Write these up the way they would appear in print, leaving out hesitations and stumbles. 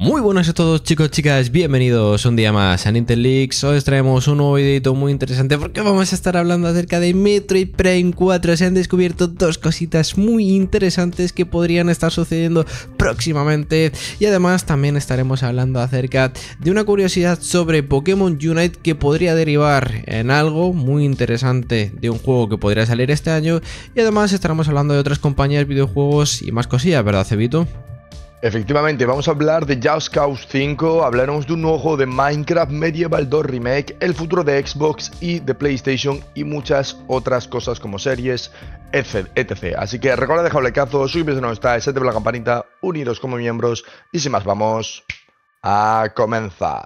Muy buenas a todos, chicos, chicas, bienvenidos un día más a Nintendo Leaks. Hoy os traemos un nuevo videito muy interesante porque vamos a estar hablando acerca de Metroid Prime 4. Se han descubierto dos cositas muy interesantes que podrían estar sucediendo próximamente, y además también estaremos hablando acerca de una curiosidad sobre Pokémon Unite que podría derivar en algo muy interesante de un juego que podría salir este año, y además estaremos hablando de otras compañías, videojuegos y más cosillas, ¿verdad, Cebito? Efectivamente, vamos a hablar de Just Cause 5, hablaremos de un nuevo juego de Minecraft, Medieval 2 Remake, el futuro de Xbox y de PlayStation y muchas otras cosas como series, etc. Así que recuerda dejarle cazo, suscribiros si no estáis, settle la campanita, uniros como miembros y sin más vamos a comenzar.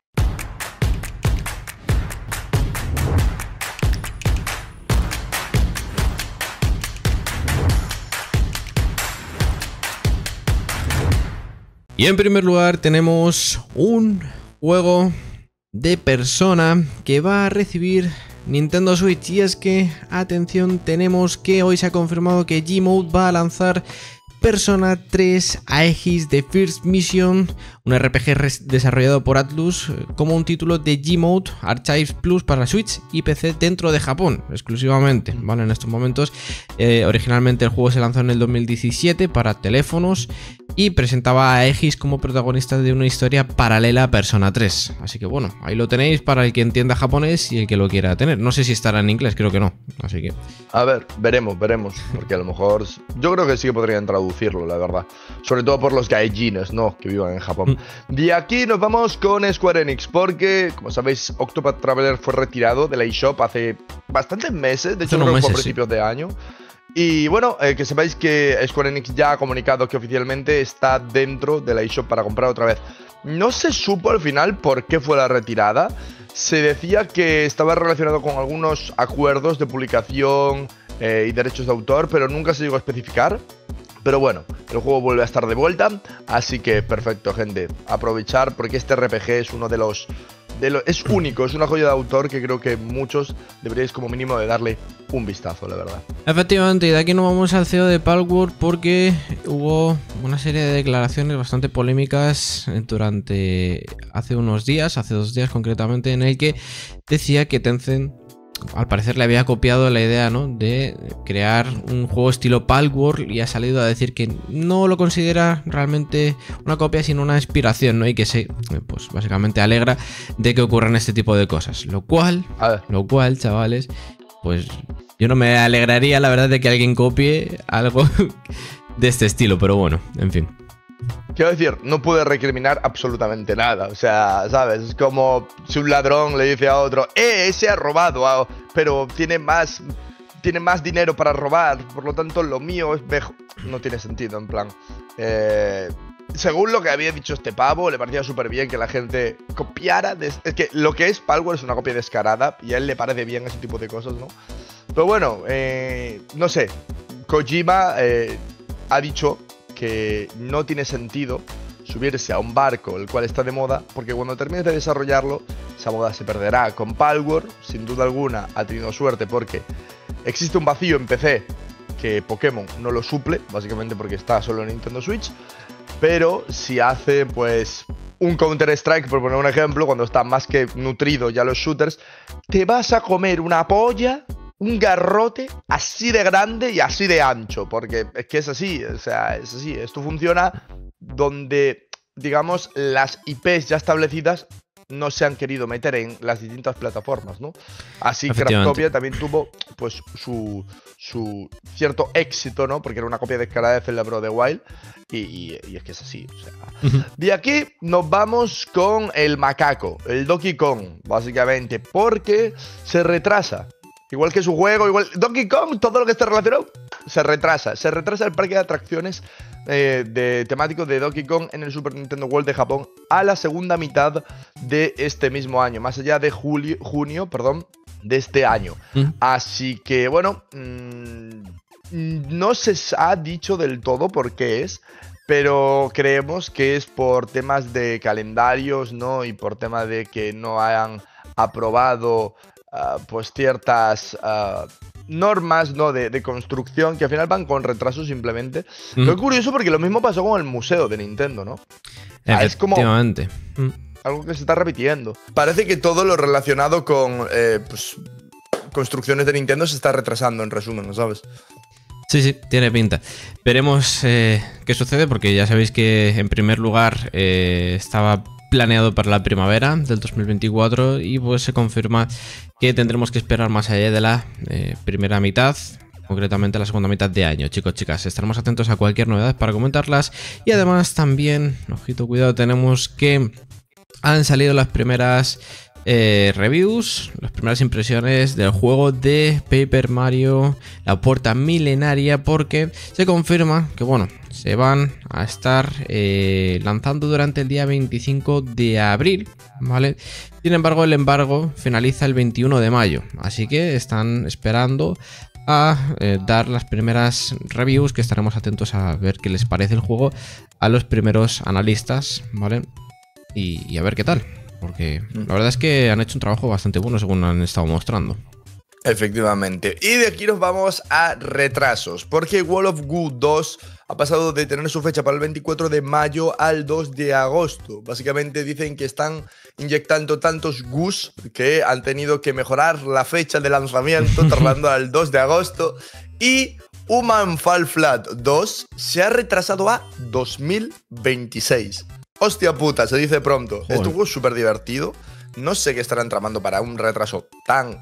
Y en primer lugar tenemos un juego de Persona que va a recibir Nintendo Switch, y es que, atención, tenemos que hoy se ha confirmado que Gmode va a lanzar Persona 3 Aegis The First Mission, un RPG desarrollado por Atlus, como un título de Gmode Archives Plus para Switch y PC dentro de Japón, exclusivamente, ¿vale? En estos momentos, originalmente el juego se lanzó en el 2017 para teléfonos y presentaba a Aegis como protagonista de una historia paralela a Persona 3. Así que bueno, ahí lo tenéis para el que entienda japonés y el que lo quiera tener. No sé si estará en inglés, creo que no. Así que... A ver, veremos, porque a lo mejor... Yo creo que sí que podrían traducirlo, la verdad. Sobre todo por los gaijines, ¿no? Que vivan en Japón. De aquí nos vamos con Square Enix, porque, como sabéis, Octopath Traveler fue retirado de la eShop hace bastantes meses. De hecho, creo que fue a principios de año. Y bueno, que sepáis que Square Enix ya ha comunicado que oficialmente está dentro de la eShop para comprar otra vez. No se supo al final por qué fue la retirada. Se decía que estaba relacionado con algunos acuerdos de publicación y derechos de autor, pero nunca se llegó a especificar. Pero bueno, el juego vuelve a estar de vuelta, así que perfecto, gente. Aprovechar porque este RPG es uno de los... es único, es una joya de autor que creo que muchos deberíais como mínimo de darle un vistazo, la verdad. Efectivamente, y de aquí nos vamos al CEO de Palworld porque hubo una serie de declaraciones bastante polémicas durante hace 2 días concretamente, en el que decía que Tencent al parecer le había copiado la idea, ¿no?, de crear un juego estilo Palworld, y ha salido a decir que no lo considera realmente una copia sino una inspiración, ¿no?, y que se, pues básicamente alegra de que ocurran este tipo de cosas, lo cual, chavales, pues yo no me alegraría, la verdad, de que alguien copie algo de este estilo, pero bueno, en fin. Quiero decir, no puede recriminar absolutamente nada. O sea, ¿sabes? Es como si un ladrón le dice a otro, ese ha robado, pero tiene más dinero para robar, por lo tanto lo mío es mejor. No tiene sentido, en plan. Según lo que había dicho este pavo, le parecía súper bien que la gente copiara. Es que lo que es Palworld es una copia descarada y a él le parece bien ese tipo de cosas, ¿no? Pero bueno, no sé. Kojima ha dicho que no tiene sentido subirse a un barco el cual está de moda, porque cuando termines de desarrollarlo, esa moda se perderá. Con Palworld, sin duda alguna, ha tenido suerte porque existe un vacío en PC que Pokémon no lo suple, básicamente porque está solo en Nintendo Switch. Pero si hace, pues, un Counter-Strike, por poner un ejemplo, cuando está más que nutrido ya los shooters, te vas a comer una polla, un garrote así de grande y así de ancho, porque es que es así, o sea, es así. Esto funciona donde, digamos, las IPs ya establecidas no se han querido meter en las distintas plataformas, ¿no? Así Craftopia también tuvo, pues, su cierto éxito, ¿no? Porque era una copia descarada de Zelda Breath of the Wild y es que es así, o sea. De aquí nos vamos con el macaco, el Donkey Kong, básicamente, porque se retrasa. Igual que su juego, igual Donkey Kong, todo lo que esté relacionado, se retrasa el parque de atracciones de temático de Donkey Kong en el Super Nintendo World de Japón a la segunda mitad de este mismo año, más allá de junio, de este año. Así que, bueno, no se ha dicho del todo por qué es, pero creemos que es por temas de calendarios, ¿no? Y por tema de que no hayan aprobado pues ciertas normas, ¿no?, de construcción, que al final van con retraso simplemente. Pero es curioso porque lo mismo pasó con el museo de Nintendo, ¿no? Es como Efectivamente. algo que se está repitiendo. Parece que todo lo relacionado con pues, construcciones de Nintendo se está retrasando, en resumen, ¿no sabes? Sí, sí, tiene pinta. Veremos qué sucede, porque ya sabéis que en primer lugar estaba planeado para la primavera del 2024 y pues se confirma que tendremos que esperar más allá de la primera mitad, concretamente la segunda mitad de año. Chicos, chicas, estaremos atentos a cualquier novedad para comentarlas. Y además también, ojito, cuidado, tenemos que han salido las primeras reviews, las primeras impresiones del juego de Paper Mario, la puerta milenaria, porque se confirma que, bueno, se van a estar lanzando durante el día 25 de abril, ¿vale? Sin embargo, el embargo finaliza el 21 de mayo, así que están esperando a dar las primeras reviews, que estaremos atentos a ver qué les parece el juego a los primeros analistas, ¿vale? Y a ver qué tal, porque la verdad es que han hecho un trabajo bastante bueno según han estado mostrando. Efectivamente. Y de aquí nos vamos a retrasos, porque Wall of Goo 2 ha pasado de tener su fecha para el 24 de mayo al 2 de agosto. Básicamente dicen que están inyectando tantos Goos que han tenido que mejorar la fecha de lanzamiento, tardando al 2 de agosto. Y Human Fall Flat 2 se ha retrasado a 2026. Hostia puta, se dice pronto. Joder. Este juego es súper divertido. No sé qué estarán tramando para un retraso tan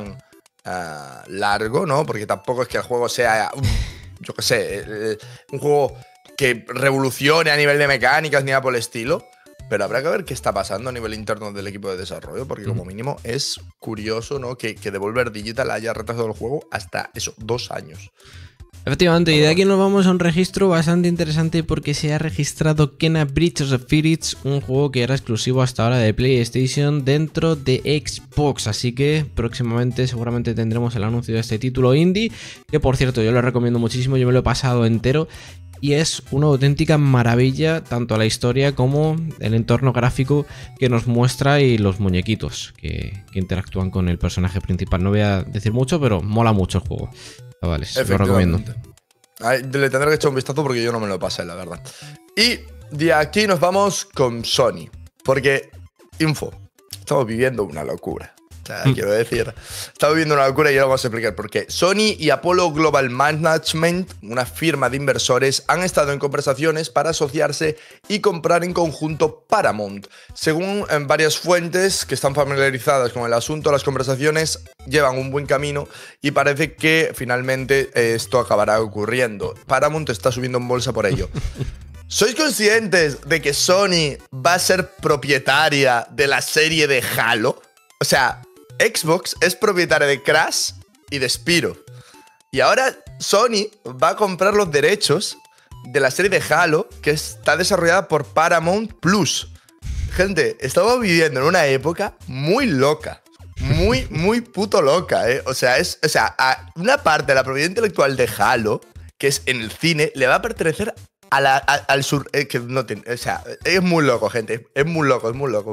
largo, ¿no? Porque tampoco es que el juego sea, yo qué sé, un juego que revolucione a nivel de mecánicas ni nada por el estilo. Pero habrá que ver qué está pasando a nivel interno del equipo de desarrollo, porque como mínimo es curioso, ¿no? Que Devolver Digital haya retrasado el juego hasta eso, 2 años. Efectivamente, y de aquí nos vamos a un registro bastante interesante, porque se ha registrado Kena Bridge of Spirits, un juego que era exclusivo hasta ahora de PlayStation dentro de Xbox, así que próximamente seguramente tendremos el anuncio de este título indie, que por cierto yo lo recomiendo muchísimo, yo me lo he pasado entero y es una auténtica maravilla, tanto la historia como el entorno gráfico que nos muestra y los muñequitos que interactúan con el personaje principal. No voy a decir mucho, pero mola mucho el juego. Vale, lo recomiendo. Le tendré que echar un vistazo porque yo no me lo pasé, la verdad. Y de aquí nos vamos con Sony, porque, info, estamos viviendo una locura. O sea, quiero decir, estamos viviendo una locura y ahora vamos a explicar por qué. Sony y Apollo Global Management, una firma de inversores, han estado en conversaciones para asociarse y comprar en conjunto Paramount. Según varias fuentes que están familiarizadas con el asunto, las conversaciones llevan un buen camino y parece que finalmente esto acabará ocurriendo. Paramount está subiendo en bolsa por ello. ¿Sois conscientes de que Sony va a ser propietaria de la serie de Halo? O sea, Xbox es propietaria de Crash y de Spyro. Y ahora Sony va a comprar los derechos de la serie de Halo, que está desarrollada por Paramount Plus. Gente, estamos viviendo en una época muy loca. Muy puto loca, ¿eh? O sea, a una parte de la propiedad intelectual de Halo, que es en el cine, le va a pertenecer al sur. Que no tiene, o sea, es muy loco, gente. Es muy loco.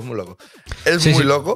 Es muy loco.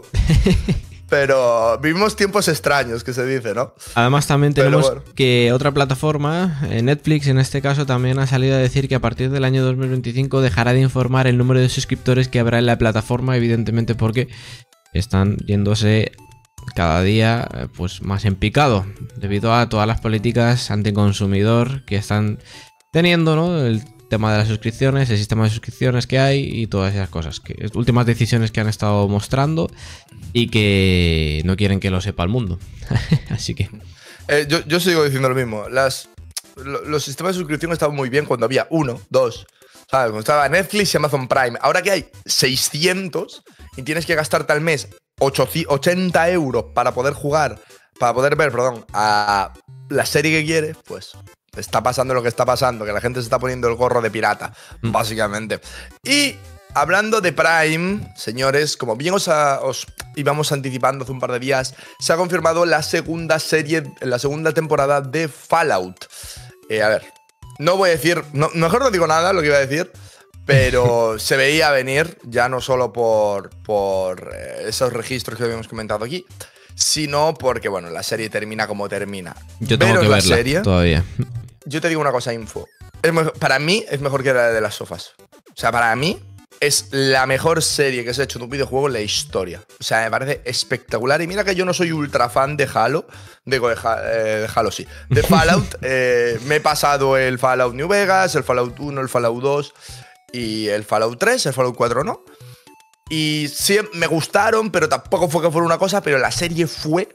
Pero vivimos tiempos extraños, que se dice, ¿no? Además también tenemos que otra plataforma, Netflix en este caso, también ha salido a decir que a partir del año 2025 dejará de informar el número de suscriptores que habrá en la plataforma, evidentemente porque están yéndose cada día pues más en picado debido a todas las políticas anticonsumidor que están teniendo, ¿no? El tema de las suscripciones, el sistema de suscripciones que hay y todas esas cosas, que últimas decisiones que han estado mostrando y que no quieren que lo sepa el mundo. Así que yo sigo diciendo lo mismo. Los sistemas de suscripción estaban muy bien cuando había 1, 2, ¿sabes? Cuando estaba Netflix y Amazon Prime. Ahora que hay 600 y tienes que gastarte al mes 80 euros para poder ver, a la serie que quieres, pues está pasando lo que está pasando, que la gente se está poniendo el gorro de pirata, básicamente. Y hablando de Prime, señores, como bien os íbamos anticipando hace un par de días, se ha confirmado la segunda temporada de Fallout. A ver, no voy a decir, mejor no digo nada lo que iba a decir, pero se veía venir, ya no solo por esos registros que habíamos comentado aquí, sino porque, bueno, la serie termina como termina. Yo tengo que verla todavía. Yo te digo una cosa, info. Para mí es mejor que la de las sofás. O sea, para mí es la mejor serie que se ha hecho de un videojuego en la historia. O sea, me parece espectacular. Y mira que yo no soy ultra fan de Halo. Digo, de Halo sí. De Fallout. Me he pasado el Fallout New Vegas, el Fallout 1, el Fallout 2 y el Fallout 3, el Fallout 4 no. Y sí, me gustaron, pero tampoco fue que fuera una cosa. Pero la serie fue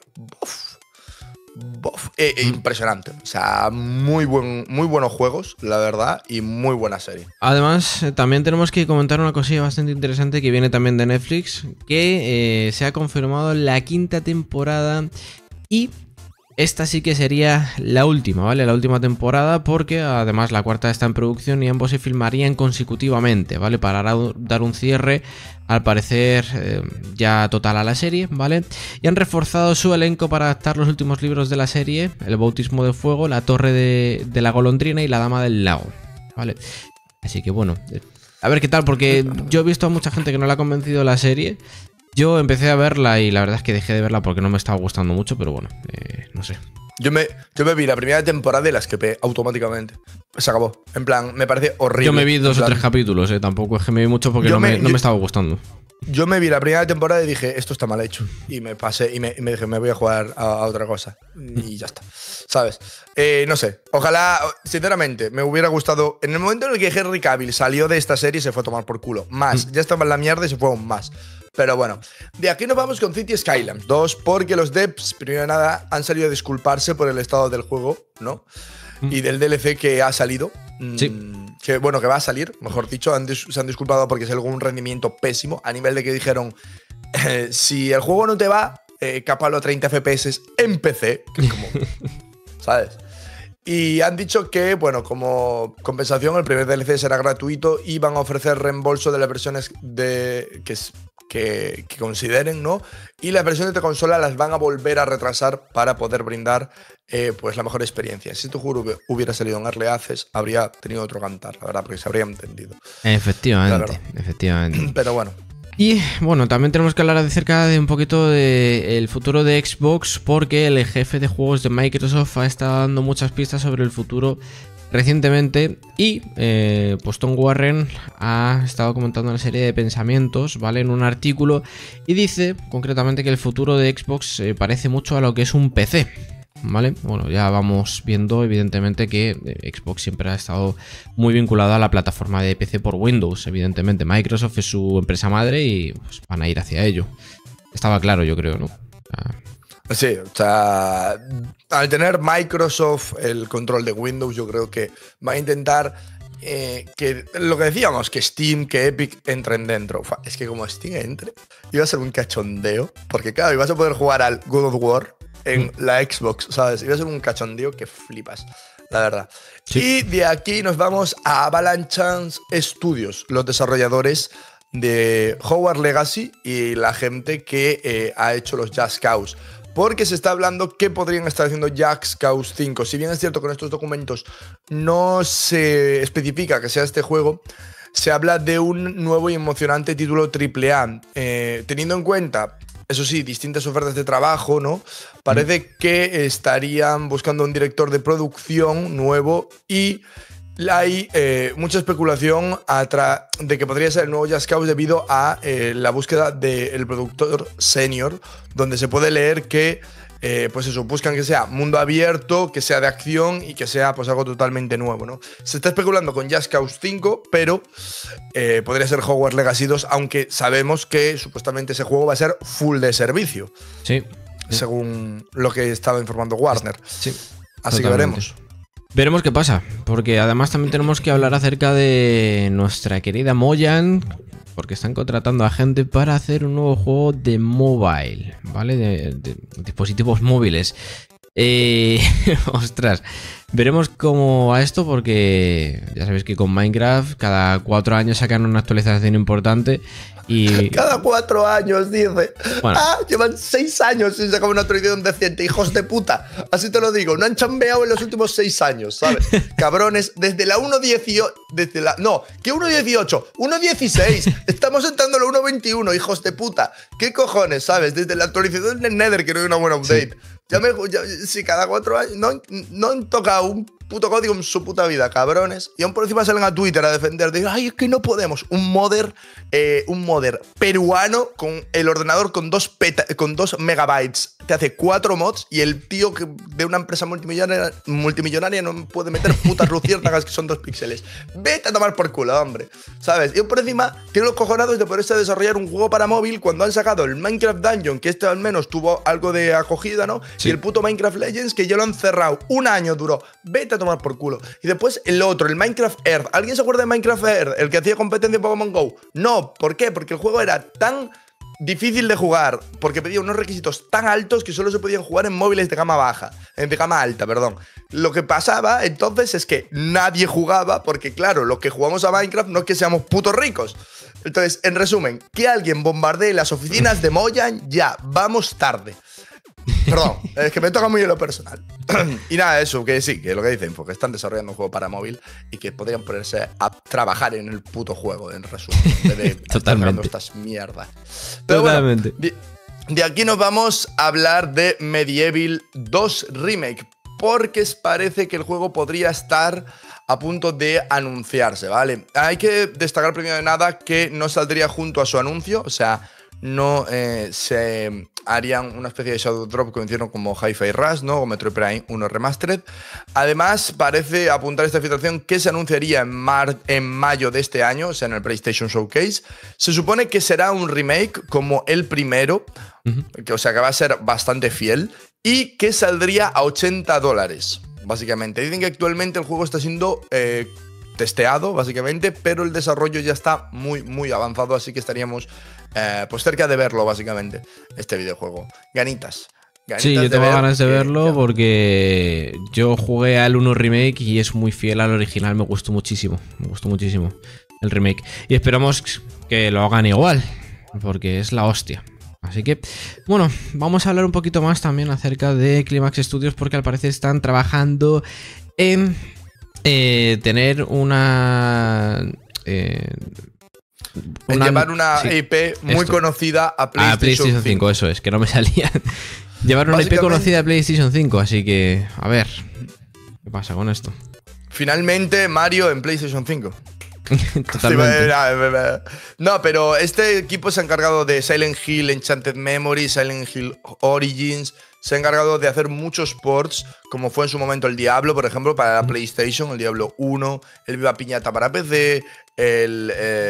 impresionante. O sea, muy buenos juegos, la verdad, y muy buena serie. Además, también tenemos que comentar una cosilla bastante interesante que viene también de Netflix, que se ha confirmado la 5ª temporada y esta sí que sería la última, ¿vale? La última temporada, porque además la 4ª está en producción y ambos se filmarían consecutivamente, ¿vale? Para dar un cierre, al parecer, ya total a la serie, ¿vale? Y han reforzado su elenco para adaptar los últimos libros de la serie: El bautismo de fuego, La torre de la golondrina y La dama del lago, ¿vale? Así que bueno, a ver qué tal, porque yo he visto a mucha gente que no le ha convencido la serie. Yo empecé a verla y la verdad es que dejé de verla porque no me estaba gustando mucho, pero bueno, no sé. Yo me vi la primera temporada y la esquipé automáticamente. Se acabó. En plan, me parece horrible. Yo me vi 2 o 3 capítulos, tampoco es que me vi mucho porque no me estaba gustando. Yo me vi la primera temporada y dije, esto está mal hecho. Y me pasé y me dije, me voy a jugar a otra cosa. Y ya está. ¿Sabes? No sé. Ojalá, sinceramente, me hubiera gustado. En el momento en el que Henry Cavill salió de esta serie, se fue a tomar por culo. Más. Ya estaba en la mierda y se fue aún más. Pero bueno, de aquí nos vamos con City Skylines 2, porque los devs, primero de nada, han salido a disculparse por el estado del juego, ¿no? Y del DLC que ha salido. Sí. Que bueno, que va a salir, mejor dicho. Se han disculpado porque es algún rendimiento pésimo, a nivel de que dijeron, si el juego no te va, cápalo a 30 FPS en PC, que es como, ¿sabes? Y han dicho que, bueno, como compensación, el primer DLC será gratuito y van a ofrecer reembolso de las versiones que consideren, ¿no? Y las versiones de consola las van a volver a retrasar para poder brindar pues la mejor experiencia. Si este juego hubiera salido en Early Access, habría tenido otro cantar, la verdad, porque se habría entendido. Efectivamente. Pero bueno. Y bueno, también tenemos que hablar acerca de un poquito del futuro de Xbox, porque el jefe de juegos de Microsoft ha estado dando muchas pistas sobre el futuro recientemente y pues Tom Warren ha estado comentando una serie de pensamientos, ¿vale? En un artículo, y dice concretamente que el futuro de Xbox parece mucho a lo que es un PC, ¿vale? Bueno, ya vamos viendo evidentemente que Xbox siempre ha estado muy vinculado a la plataforma de PC por Windows. Evidentemente Microsoft es su empresa madre y pues van a ir hacia ello. Estaba claro, yo creo, ¿no? Sí, o sea, al tener Microsoft el control de Windows, yo creo que va a intentar que lo que decíamos, que Steam, que Epic entren dentro. Es que como Steam entre, iba a ser un cachondeo, porque claro, ibas a poder jugar al God of War en la Xbox, ¿sabes? Iba a ser un cachondeo que flipas, la verdad. Sí. Y de aquí nos vamos a Avalanche Studios, los desarrolladores de Hogwarts Legacy y la gente que ha hecho los Just Cause. Porque se está hablando que podrían estar haciendo Just Cause 5. Si bien es cierto que en estos documentos no se especifica que sea este juego, se habla de un nuevo y emocionante título AAA. Teniendo en cuenta, eso sí, distintas ofertas de trabajo, ¿no? Parece que estarían buscando un director de producción nuevo y hay mucha especulación de que podría ser el nuevo Just Cause debido a la búsqueda del productor senior, donde se puede leer que pues eso, buscan que sea mundo abierto, que sea de acción y que sea pues algo totalmente nuevo, ¿no? Se está especulando con Just Cause 5, pero podría ser Hogwarts Legacy 2, aunque sabemos que supuestamente ese juego va a ser full de servicio. Sí. Según lo que estaba informando Warner. Sí. Así Totalmente. Que veremos. Veremos qué pasa, porque además también tenemos que hablar acerca de nuestra querida Mojang, porque están contratando a gente para hacer un nuevo juego de mobile, ¿vale? De dispositivos móviles. Ostras, veremos cómo va esto, porque ya sabéis que con Minecraft cada 4 años sacan una actualización importante y... Cada 4 años, dice. Bueno. Llevan 6 años sin sacar una actualización decente, hijos de puta. Así te lo digo, no han chambeado en los últimos 6 años, ¿sabes? Cabrones, desde la 1.18... No, ¿qué 1.18? 1.16. Estamos entrando a la 1.21, hijos de puta. ¿Qué cojones, sabes? Desde la actualización del Nether, que no hay una buena update. Sí. Si cada 4 años no han tocado puto código en su puta vida, cabrones. Y aún por encima salen a Twitter a defender. Dicen, ay, es que no podemos. Un modder peruano con el ordenador con 2 megabytes. Te hace 4 mods y el tío de una empresa multimillonaria no puede meter putas luciérnagas que son 2 píxeles. Vete a tomar por culo, hombre. ¿Sabes? Y aún por encima tiene los cojonados de poderse desarrollar un juego para móvil cuando han sacado el Minecraft Dungeon, que este al menos tuvo algo de acogida, ¿no? Sí. Y el puto Minecraft Legends, que ya lo han cerrado. 1 año duró. Vete a tomar por culo. Y después el otro, el Minecraft Earth. ¿Alguien se acuerda de Minecraft Earth? El que hacía competencia en Pokémon GO. No, ¿por qué? Porque el juego era tan difícil de jugar, porque pedía unos requisitos tan altos que solo se podían jugar en móviles de gama baja, de gama alta, perdón. Lo que pasaba entonces es que nadie jugaba, porque claro, los que jugamos a Minecraft no es que seamos putos ricos. Entonces, en resumen, que alguien bombardee las oficinas de Mojang, ya, vamos tarde. Perdón, es que me toca muy en lo personal. Y nada, eso, que sí, que lo que dicen, porque están desarrollando un juego para móvil y que podrían ponerse a trabajar en el puto juego, en resumen, de totalmente estas mierdas. Pero totalmente. Bueno, de aquí nos vamos a hablar de Medieval 2 Remake, porque parece que el juego podría estar a punto de anunciarse, ¿vale? Hay que destacar primero de nada que no saldría junto a su anuncio, o sea, no se harían una especie de Shadow Drop como hicieron como Hi-Fi Rush, ¿no? O Metroid Prime 1 Remastered. Además, parece apuntar esta filtración que se anunciaría en mayo de este año, o sea, en el PlayStation Showcase. Se supone que será un remake como el primero, o sea, que va a ser bastante fiel, y que saldría a $80, básicamente. Dicen que actualmente el juego está siendo testeado, básicamente, pero el desarrollo ya está muy avanzado, así que estaríamos pues cerca de verlo, básicamente, este videojuego. Ganitas. Sí, yo tengo ganas de verlo porque yo jugué al 1 Remake y es muy fiel al original, me gustó muchísimo el remake. Y esperamos que lo hagan igual, porque es la hostia. Así que, bueno, vamos a hablar un poquito más también acerca de Climax Studios, porque al parecer están trabajando en tener llevar una IP muy conocida a PlayStation 5. Eso es, que no me salía. Llevar una IP conocida a PlayStation 5, así que, a ver, ¿qué pasa con esto? Finalmente, Mario en PlayStation 5. Totalmente. No, pero este equipo se ha encargado de Silent Hill, Enchanted Memory, Silent Hill Origins. Se ha encargado de hacer muchos ports, como fue en su momento el Diablo, por ejemplo, para la PlayStation, el Diablo 1, el Viva Piñata para PC, el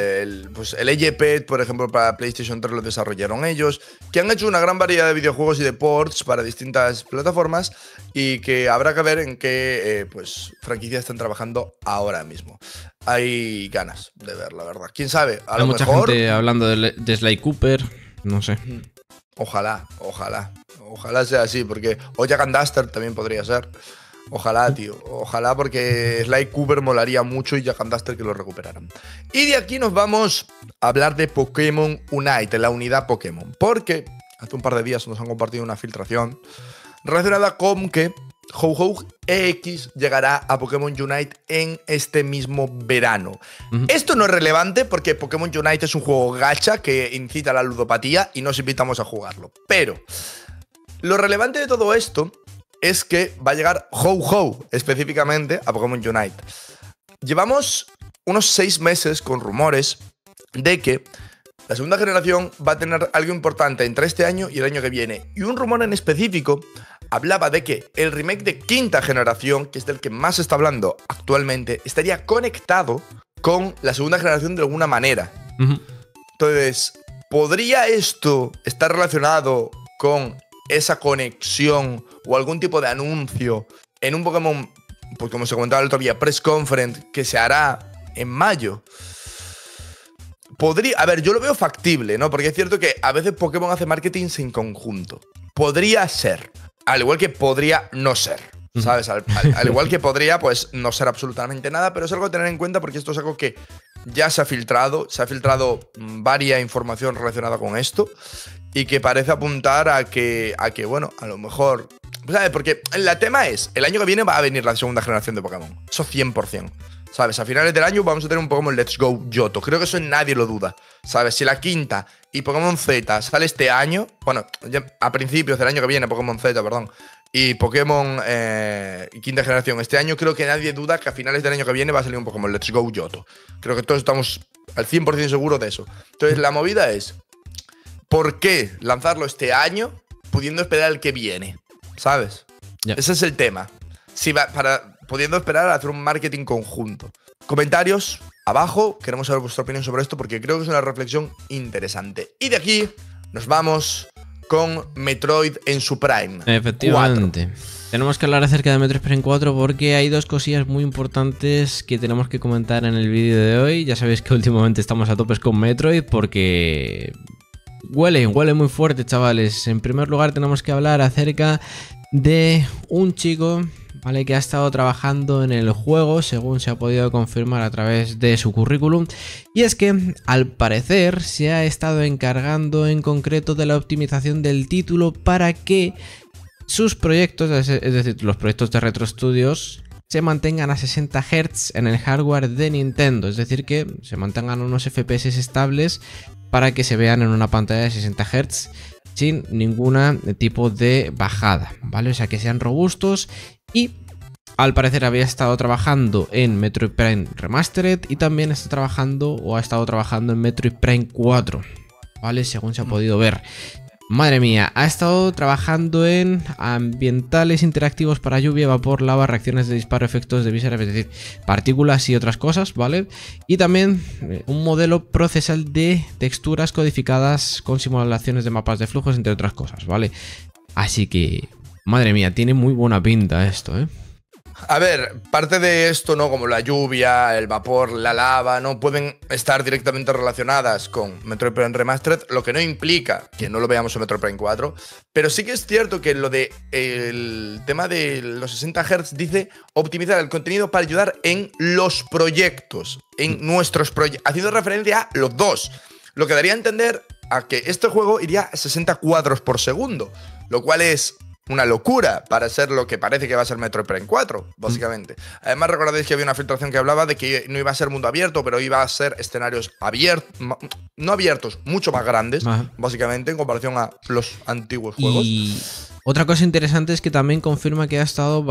Ejepet, por ejemplo, para PlayStation 3 lo desarrollaron ellos, que han hecho una gran variedad de videojuegos y de ports para distintas plataformas y que habrá que ver en qué franquicias están trabajando ahora mismo. Hay ganas de ver, la verdad. ¿Quién sabe? Hay mucha gente hablando de Sly Cooper, no sé. Ojalá sea así, porque o Jak and Daxter también podría ser. Ojalá, tío. Ojalá, porque Sly Cooper molaría mucho y Jak and Daxter que lo recuperaran. Y de aquí nos vamos a hablar de Pokémon Unite, la unidad Pokémon. Porque hace un par de días nos han compartido una filtración relacionada con que Ho-Oh EX llegará a Pokémon Unite en este mismo verano. Esto no es relevante porque Pokémon Unite es un juego gacha que incita a la ludopatía y nos invitamos a jugarlo. Pero lo relevante de todo esto es que va a llegar Ho-Oh específicamente a Pokémon Unite. Llevamos unos 6 meses con rumores de que la segunda generación va a tener algo importante entre este año y el año que viene. Y un rumor en específico hablaba de que el remake de quinta generación, que es del que más se está hablando actualmente, estaría conectado con la segunda generación de alguna manera. Entonces, ¿podría esto estar relacionado con esa conexión o algún tipo de anuncio en un Pokémon, pues como se comentaba el otro día, Press Conference, que se hará en mayo? A ver, yo lo veo factible, ¿no? Porque es cierto que a veces Pokémon hace marketing en conjunto. Podría ser, al igual que podría no ser, ¿sabes? Al igual que podría, pues, no ser absolutamente nada, pero es algo a tener en cuenta porque esto es algo que ya se ha filtrado varias información relacionada con esto y que parece apuntar a que bueno, a lo mejor, ¿sabes? Porque el tema es, el año que viene va a venir la segunda generación de Pokémon, eso 100%. ¿Sabes? A finales del año vamos a tener un Pokémon Let's Go Johto. Creo que eso nadie lo duda. ¿Sabes? Si la quinta y Pokémon Z sale este año, bueno, ya a principios del año que viene, Pokémon Z, perdón, y Pokémon quinta generación este año, creo que nadie duda que a finales del año que viene va a salir un Pokémon Let's Go Yoto. Creo que todos estamos al 100% seguros de eso. Entonces la movida es, ¿por qué lanzarlo este año pudiendo esperar el que viene? ¿Sabes? Ya. Ese es el tema. Si va, pudiendo esperar a hacer un marketing conjunto. Comentarios abajo, queremos saber vuestra opinión sobre esto porque creo que es una reflexión interesante. Y de aquí nos vamos con Metroid en su prime. Efectivamente. 4. Tenemos que hablar acerca de Metroid Prime 4 porque hay dos cosillas muy importantes que tenemos que comentar en el vídeo de hoy. Ya sabéis que últimamente estamos a topes con Metroid porque huele muy fuerte, chavales. En primer lugar tenemos que hablar acerca de un chico, ¿vale?, que ha estado trabajando en el juego, según se ha podido confirmar a través de su currículum. Y es que, al parecer, se ha estado encargando en concreto de la optimización del título para que sus proyectos, es decir, los proyectos de Retro Studios, se mantengan a 60 Hz en el hardware de Nintendo. Es decir, que se mantengan unos FPS estables para que se vean en una pantalla de 60 Hz sin ningún tipo de bajada, ¿vale? O sea, que sean robustos. Y al parecer había estado trabajando en Metroid Prime Remastered y también está trabajando o ha estado trabajando en Metroid Prime 4, ¿vale? Según se ha podido ver. Madre mía, ha estado trabajando en ambientales interactivos para lluvia, vapor, lava, reacciones de disparo, efectos de vísceras, es decir, partículas y otras cosas, ¿vale? Y también un modelo procesal de texturas codificadas con simulaciones de mapas de flujos, entre otras cosas, ¿vale? Así que, madre mía, tiene muy buena pinta esto, ¿eh? A ver, parte de esto, ¿no? Como la lluvia, el vapor, la lava, ¿no? Pueden estar directamente relacionadas con Metroid Prime Remastered, lo que no implica que no lo veamos en Metroid Prime 4. Pero sí que es cierto que lo de el tema de los 60 Hz dice optimizar el contenido para ayudar en los proyectos, en nuestros proyectos, haciendo referencia a los dos. Lo que daría a entender a que este juego iría a 60 cuadros por segundo, lo cual es una locura para ser lo que parece que va a ser Metroid Prime 4, básicamente. Además, recordáis que había una filtración que hablaba de que no iba a ser mundo abierto, pero iba a ser escenarios abiertos, no abiertos, mucho más grandes, básicamente, en comparación a los antiguos juegos. Y otra cosa interesante es que también confirma que ha estado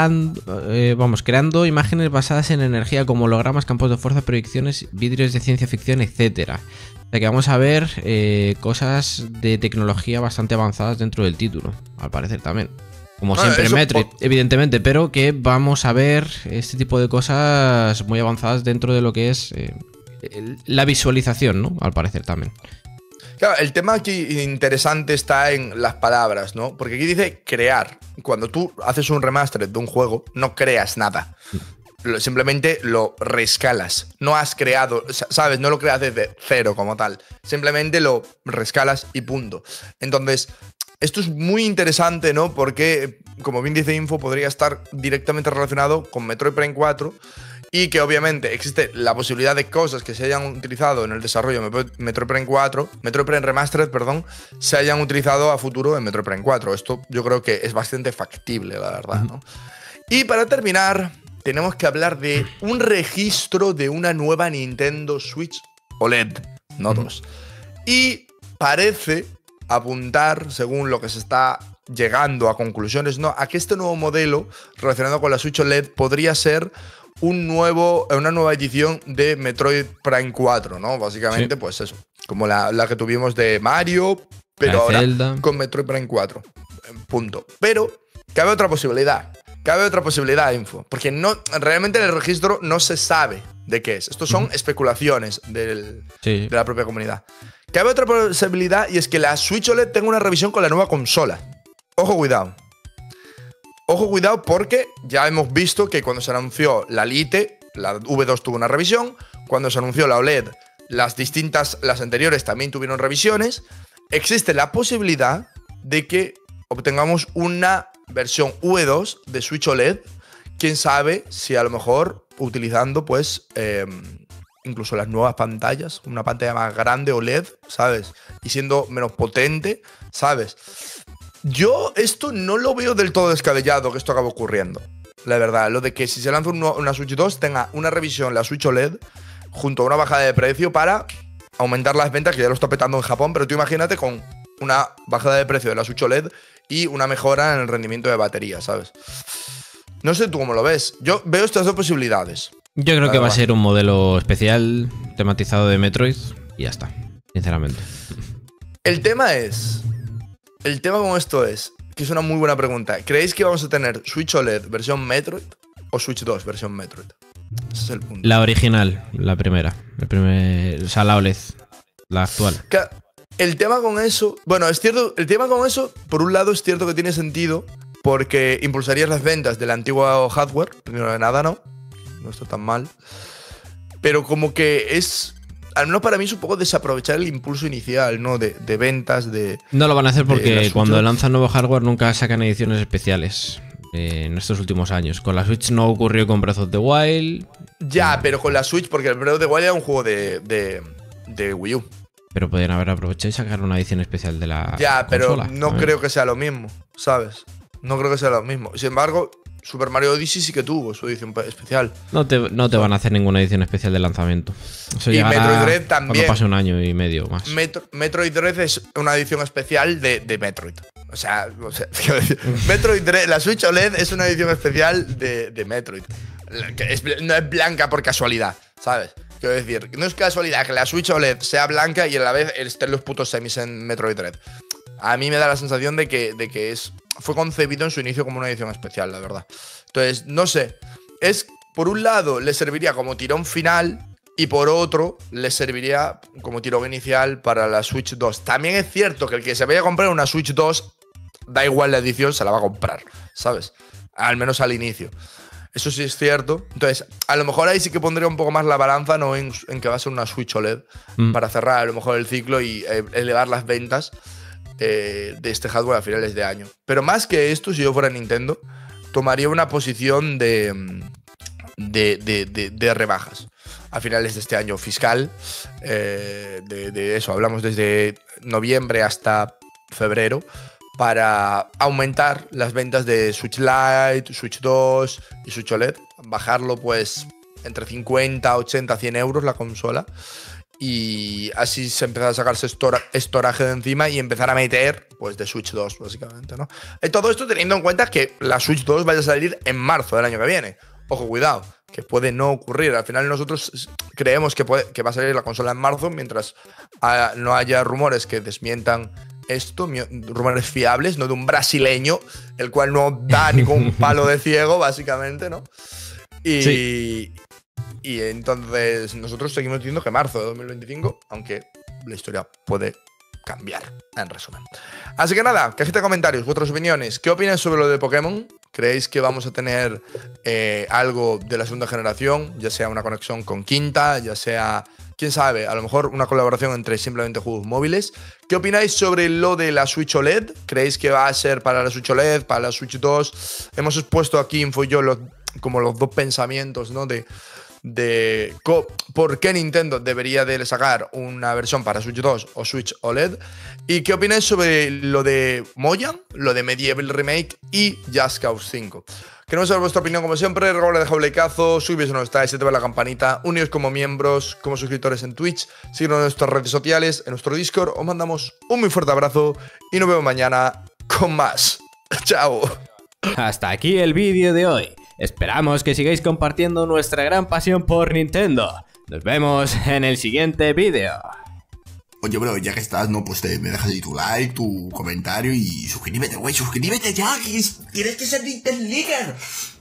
creando imágenes basadas en energía como hologramas, campos de fuerza, proyecciones, vidrios de ciencia ficción, etcétera. O sea que vamos a ver cosas de tecnología bastante avanzadas dentro del título, al parecer también. Como siempre Metroid, evidentemente, pero que vamos a ver este tipo de cosas muy avanzadas dentro de lo que es la visualización, ¿no? Al parecer también. Claro, el tema aquí interesante está en las palabras, ¿no? Porque aquí dice crear. Cuando tú haces un remaster de un juego, no creas nada. Simplemente lo rescalas. No has creado, ¿sabes? No lo creas desde cero como tal. Simplemente lo rescalas y punto. Entonces, esto es muy interesante, ¿no? Porque, como bien dice Info, podría estar directamente relacionado con Metroid Prime 4 y que obviamente existe la posibilidad de cosas que se hayan utilizado en el desarrollo de Metroid Prime 4, Metroid Prime Remastered, perdón, se hayan utilizado a futuro en Metroid Prime 4. Esto yo creo que es bastante factible, la verdad, ¿no? Y para terminar, tenemos que hablar de un registro de una nueva Nintendo Switch OLED, no dos. Y parece apuntar, según lo que se está llegando a conclusiones, ¿no?, a que este nuevo modelo relacionado con la Switch OLED podría ser una nueva edición de Metroid Prime 4, ¿no? Básicamente, sí, pues eso, como la que tuvimos de Mario, pero ahora Zelda, con Metroid Prime 4. Punto. Pero cabe otra posibilidad. Info. Porque realmente en el registro no se sabe de qué es. Estos son especulaciones de la propia comunidad. Cabe otra posibilidad y es que la Switch OLED tenga una revisión con la nueva consola. Ojo, cuidado. Ojo, cuidado, porque ya hemos visto que cuando se anunció la Lite, la V2 tuvo una revisión. Cuando se anunció la OLED, las anteriores también tuvieron revisiones. Existe la posibilidad de que obtengamos una versión V2 de Switch OLED. Quién sabe si a lo mejor utilizando pues incluso las nuevas pantallas, una pantalla más grande OLED, ¿sabes? Y siendo menos potente, ¿sabes? Yo esto no lo veo del todo descabellado que esto acabe ocurriendo. La verdad, lo de que si se lanza una Switch 2 tenga una revisión la Switch OLED junto a una bajada de precio para aumentar las ventas, que ya lo está petando en Japón, pero tú imagínate con una bajada de precio de la Switch OLED y una mejora en el rendimiento de batería, ¿sabes? No sé tú cómo lo ves. Yo veo estas dos posibilidades. Yo creo que va a ser un modelo especial tematizado de Metroid y ya está, sinceramente. El tema con esto es, que es una muy buena pregunta. ¿Creéis que vamos a tener Switch OLED versión Metroid o Switch 2 versión Metroid? Ese es el punto. La original, la primera. O sea, la OLED, la actual. El tema con eso, bueno, es cierto, el tema con eso, por un lado es cierto que tiene sentido porque impulsarías las ventas del antiguo hardware, primero de nada, no está tan mal, pero como que es, al menos para mí es un poco desaprovechar el impulso inicial, ¿no? De ventas, de... No lo van a hacer porque cuando lanzan nuevo hardware nunca sacan ediciones especiales. En estos últimos años. Con la Switch no ocurrió con Breath of the Wild. Ya, pero con la Switch, porque el Breath of the Wild era un juego de Wii U. Pero podrían haber aprovechado y sacar una edición especial de la Ya, pero consola, no creo que sea lo mismo, ¿sabes? No creo que sea lo mismo. Sin embargo, Super Mario Odyssey sí que tuvo su edición especial. No te van a hacer ninguna edición especial de lanzamiento. Eso y Metroid Dread también. Cuando pase un año y medio más. Metroid Dread es una edición especial de Metroid. O sea, Metroid Dread, la Switch OLED es una edición especial de Metroid. No es blanca por casualidad, ¿sabes? Quiero decir, no es casualidad que la Switch OLED sea blanca y a la vez estén los putos semis en Metroid Dread. A mí me da la sensación de que fue concebido en su inicio como una edición especial, la verdad. Entonces, no sé. Por un lado, le serviría como tirón final y por otro, le serviría como tirón inicial para la Switch 2. También es cierto que el que se vaya a comprar una Switch 2, da igual la edición, se la va a comprar, ¿sabes? Al menos al inicio. Eso sí es cierto. Entonces, a lo mejor ahí sí que pondría un poco más la balanza, no en que va a ser una Switch OLED, para cerrar a lo mejor el ciclo y elevar las ventas de este hardware a finales de año. Pero más que esto, si yo fuera Nintendo, tomaría una posición de rebajas a finales de este año fiscal. De eso, hablamos desde noviembre hasta febrero, para aumentar las ventas de Switch Lite, Switch 2 y Switch OLED. Bajarlo pues entre 50, 80, 100 euros la consola. Y así se empezar a sacarse estoraje de encima y empezar a meter pues de Switch 2, básicamente, ¿no? Todo esto teniendo en cuenta que la Switch 2 vaya a salir en marzo del año que viene. Ojo, cuidado, que puede no ocurrir. Al final nosotros creemos que va a salir la consola en marzo, mientras no haya rumores que desmientan esto, rumores fiables, no de un brasileño, el cual no da ni con un palo de ciego, básicamente, ¿no? Y entonces nosotros seguimos diciendo que marzo de 2025, aunque la historia puede cambiar, en resumen. Así que nada, cajita de comentarios, vuestras opiniones. ¿Qué opináis sobre lo de Pokémon? ¿Creéis que vamos a tener algo de la segunda generación? Ya sea una conexión con quinta, ya sea, quién sabe, a lo mejor una colaboración entre simplemente juegos móviles. ¿Qué opináis sobre lo de la Switch OLED? ¿Creéis que va a ser para la Switch OLED, para la Switch 2? Hemos expuesto aquí, Infoyo, como los dos pensamientos, ¿no? De por qué Nintendo debería de sacar una versión para Switch 2 o Switch OLED. ¿Y qué opináis sobre lo de Mojang, lo de Medieval Remake y Just Cause 5? Queremos saber vuestra opinión como siempre. Recuerda dejar un likeazo, suscribiros si no estáis, activad la campanita, uniros como miembros, como suscriptores en Twitch, síguenos en nuestras redes sociales, en nuestro Discord. Os mandamos un muy fuerte abrazo y nos vemos mañana con más. ¡Chao! Hasta aquí el vídeo de hoy. Esperamos que sigáis compartiendo nuestra gran pasión por Nintendo. Nos vemos en el siguiente vídeo. Oye, bro, ya que estás, ¿no? Pues me dejas ahí tu like, tu comentario y suscríbete, güey, suscríbete ya, que tienes que ser Nintendo Leader.